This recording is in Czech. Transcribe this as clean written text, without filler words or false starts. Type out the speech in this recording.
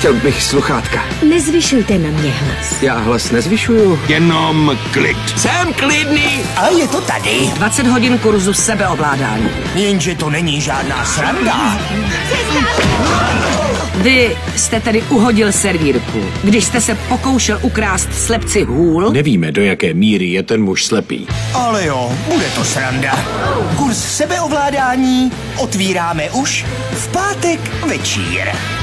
Chtěl bych sluchátka. Nezvyšujte na mě hlas. Já hlas nezvyšuju. Jenom klid. Jsem klidný. A je to tady. 20 hodin kurzu sebeovládání. Jenže to není žádná sranda. Vy jste tedy uhodil servírku, když jste se pokoušel ukrást slepci hůl? Nevíme, do jaké míry je ten muž slepý. Ale jo, bude to sranda. Kurz sebeovládání otvíráme už v pátek večír.